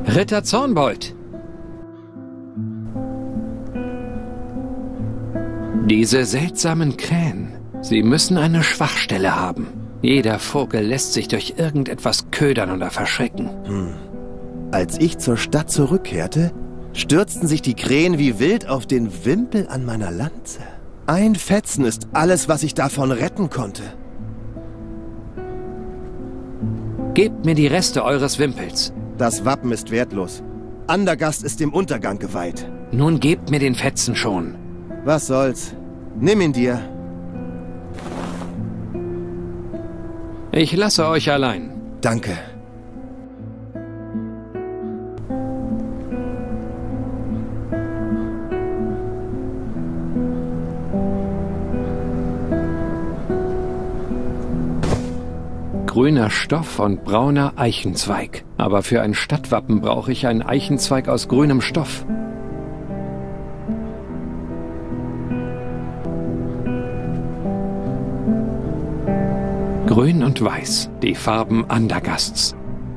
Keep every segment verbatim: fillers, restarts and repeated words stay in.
Ritter Zornbold! Diese seltsamen Krähen, sie müssen eine Schwachstelle haben. Jeder Vogel lässt sich durch irgendetwas ködern oder verschrecken. Hm. Als ich zur Stadt zurückkehrte, stürzten sich die Krähen wie wild auf den Wimpel an meiner Lanze. Ein Fetzen ist alles, was ich davon retten konnte. Gebt mir die Reste eures Wimpels. Das Wappen ist wertlos. Andergast ist dem Untergang geweiht. Nun gebt mir den Fetzen schon. Was soll's? Nimm ihn dir. Ich lasse euch allein. Danke. Grüner Stoff und brauner Eichenzweig. Aber für ein Stadtwappen brauche ich einen Eichenzweig aus grünem Stoff. Grün und Weiß, die Farben Andergasts.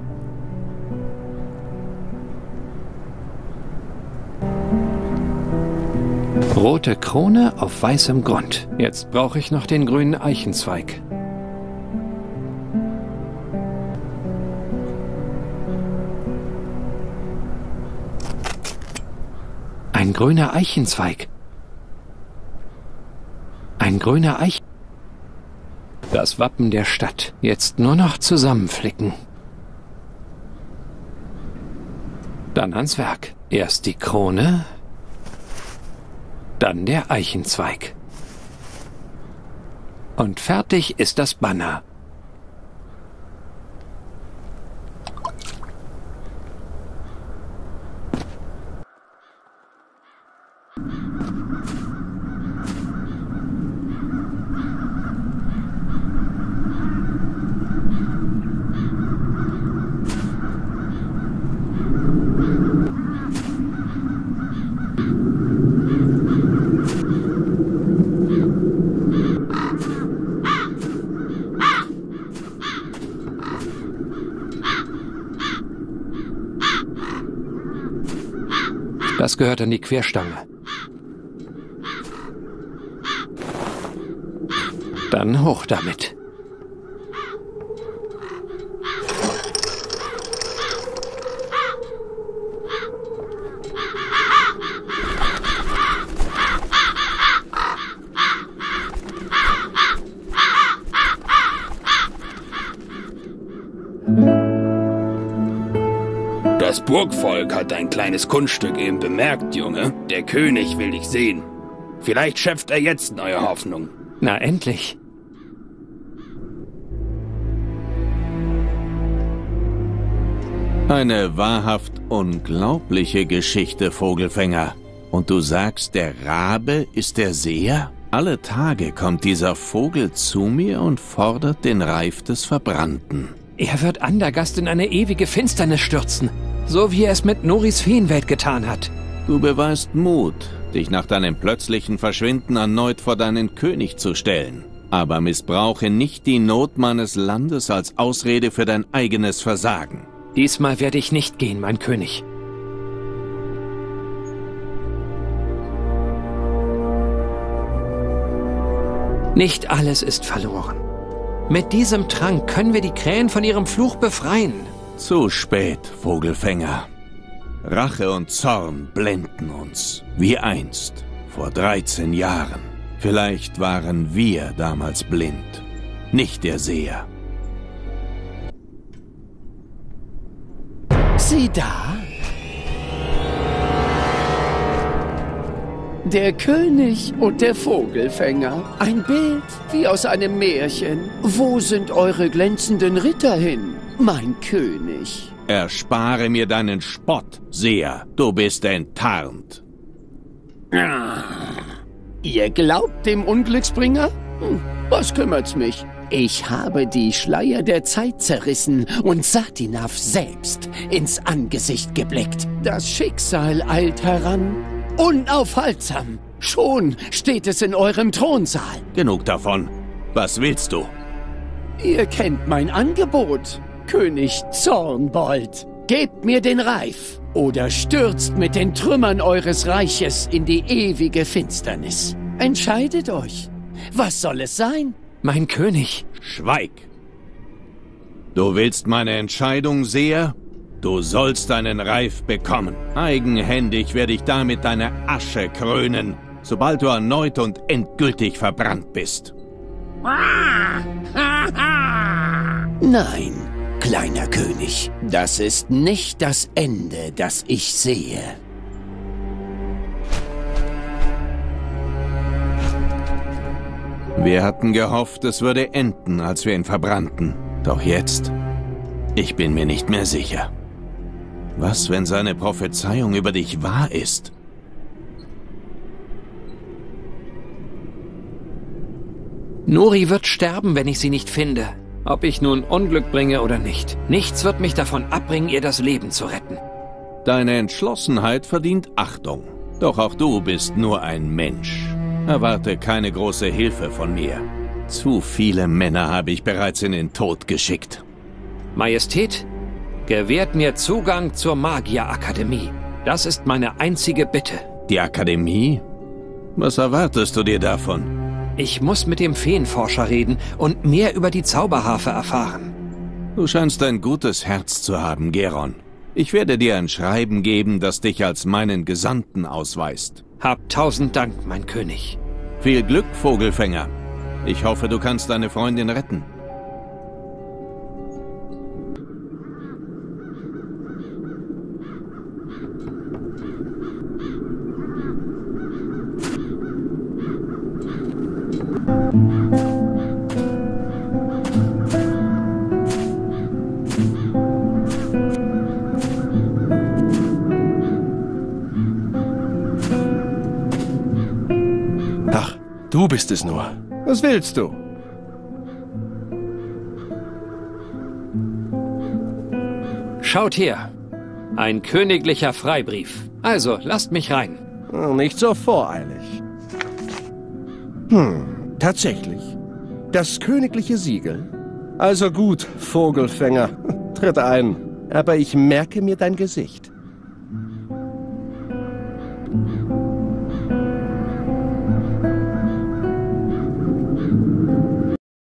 Rote Krone auf weißem Grund. Jetzt brauche ich noch den grünen Eichenzweig. Ein grüner Eichenzweig. Ein grüner Eich... Das Wappen der Stadt. Jetzt nur noch zusammenflicken. Dann ans Werk. Erst die Krone, dann der Eichenzweig. Und fertig ist das Banner. Das gehört an die Querstange. Dann hoch damit. Das Burgvolk hat dein kleines Kunststück eben bemerkt, Junge. Der König will dich sehen. Vielleicht schöpft er jetzt neue Hoffnung. Na, endlich. Eine wahrhaft unglaubliche Geschichte, Vogelfänger. Und du sagst, der Rabe ist der Seher? Alle Tage kommt dieser Vogel zu mir und fordert den Reif des Verbrannten. Er wird Andergast in eine ewige Finsternis stürzen. So wie er es mit Noris Feenwelt getan hat. Du beweist Mut, dich nach deinem plötzlichen Verschwinden erneut vor deinen König zu stellen. Aber missbrauche nicht die Not meines Landes als Ausrede für dein eigenes Versagen. Diesmal werde ich nicht gehen, mein König. Nicht alles ist verloren. Mit diesem Trank können wir die Krähen von ihrem Fluch befreien. Zu spät, Vogelfänger. Rache und Zorn blenden uns, wie einst, vor dreizehn Jahren. Vielleicht waren wir damals blind, nicht der Seher. Sieh da! Der König und der Vogelfänger. Ein Bild wie aus einem Märchen. Wo sind eure glänzenden Ritter hin, mein König? Erspare mir deinen Spott, Seher. Du bist enttarnt. Ah, ihr glaubt dem Unglücksbringer? Hm, was kümmert's mich? Ich habe die Schleier der Zeit zerrissen und Satinaf selbst ins Angesicht geblickt. Das Schicksal eilt heran. Unaufhaltsam. Schon steht es in eurem Thronsaal. Genug davon. Was willst du? Ihr kennt mein Angebot, König Zornbold. Gebt mir den Reif oder stürzt mit den Trümmern eures Reiches in die ewige Finsternis. Entscheidet euch. Was soll es sein? Mein König. Schweig! Du willst meine Entscheidung, Seher? Du sollst deinen Reif bekommen. Eigenhändig werde ich damit deine Asche krönen, sobald du erneut und endgültig verbrannt bist. Nein, kleiner König, das ist nicht das Ende, das ich sehe. Wir hatten gehofft, es würde enden, als wir ihn verbrannten. Doch jetzt, ich bin mir nicht mehr sicher. Was, wenn seine Prophezeiung über dich wahr ist? Nuri wird sterben, wenn ich sie nicht finde. Ob ich nun Unglück bringe oder nicht. Nichts wird mich davon abbringen, ihr das Leben zu retten. Deine Entschlossenheit verdient Achtung. Doch auch du bist nur ein Mensch. Erwarte keine große Hilfe von mir. Zu viele Männer habe ich bereits in den Tod geschickt. Majestät, gewährt mir Zugang zur Magierakademie. Das ist meine einzige Bitte. Die Akademie? Was erwartest du dir davon? Ich muss mit dem Feenforscher reden und mehr über die Zauberharfe erfahren. Du scheinst ein gutes Herz zu haben, Geron. Ich werde dir ein Schreiben geben, das dich als meinen Gesandten ausweist. Hab tausend Dank, mein König. Viel Glück, Vogelfänger. Ich hoffe, du kannst deine Freundin retten. Ach, du bist es nur. Was willst du? Schaut her. Ein königlicher Freibrief. Also, lasst mich rein. Nicht so voreilig. Hm, tatsächlich. Das königliche Siegel. Also gut, Vogelfänger. Tritt ein. Aber ich merke mir dein Gesicht.